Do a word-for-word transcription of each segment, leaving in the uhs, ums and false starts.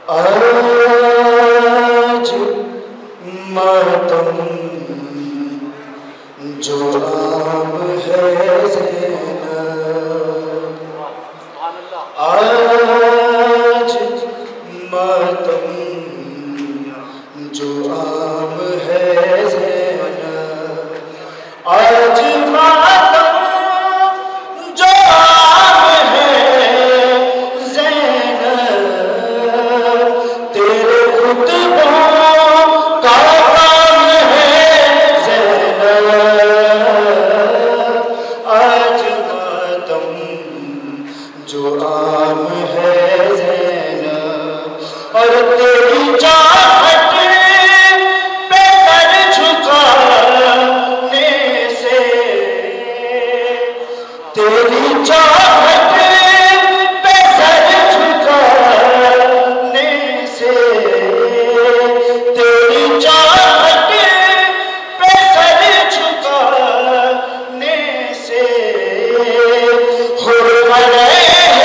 آج ماتم جو عام ہے زینب، آج ماتم جو عام ہے زینب، آج ماتم جو عام ہے زینب، تیرے خطبوں کا کام ہے زینب، آج ماتم جو عام ہے زینب، اور تیری چاہت پہ سر جھکانے سے، تیری چاہت پہ سر جھکانے سے، تیری چاہت پہ سر جھکانے سے، حرم علیہ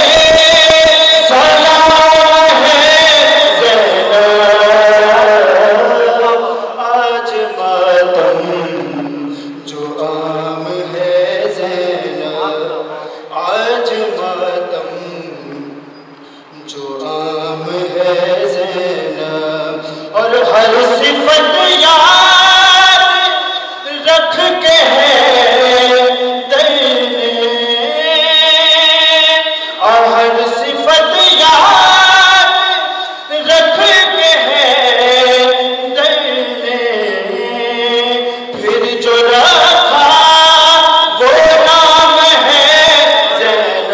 سلام ہے زینب، آج ماتم جو عام ہے زینب، آج ماتم جو عام ہے زینب، اور ہر صفت یاد رکھ کے ہے دل نے، اور ہر صفت یاد رکھ کے ہے دل نے، پھر جو رکھا وہ نام ہے زینب،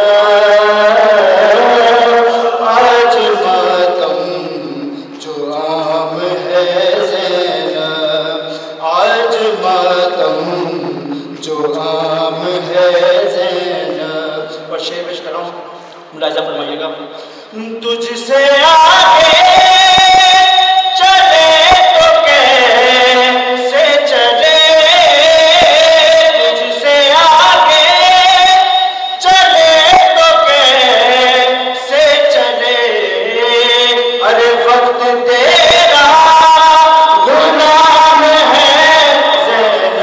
آج ماتم جو عام ہے زینب، آج ماتم جو عام ہے زینب۔ اور شعر پیش کر رہا ہوں، ملاحظہ فرمائیے گا۔ تجھ سے آگے چلے تو کیسے چلے، تجھ سے آگے چلے تو کیسے چلے، ارے وقت تیرا غلام ہے زینب،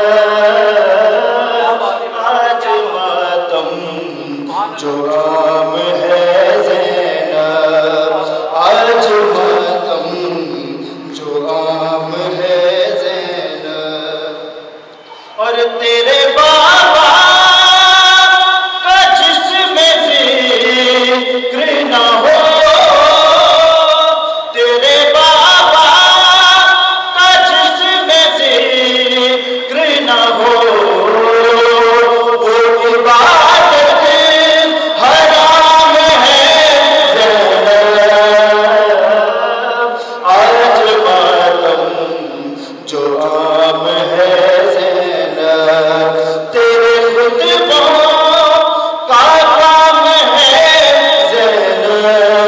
آج ماتم جو عام ہے زینب، آج ماتم جو عام ہے زینب، اور تیرے بابا کا جس میں ذکر نہ ہو، تیرے بابا کا جس میں ذکر نہ ہو، وہ عبادت حرام ہے زینب، آج ماتم جو عام ہے زینب، تیرے خطبوں کا کام ہے زینب،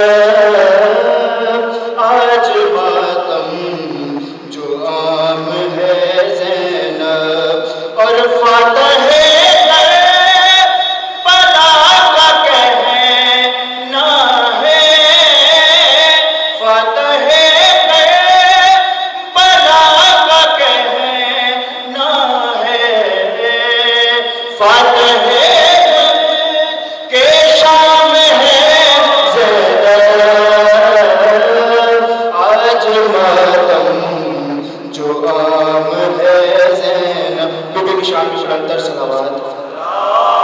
آج ماتم جو عام ہے زینب، اور فاتح بلا کا کہنا ہے، فاتح بلا کا کہنا ہے، فاتح کے شام ہے زینب، آج ماتم جو عام ہے زینب۔ بی بی کی شان کی بلندتر صلوات۔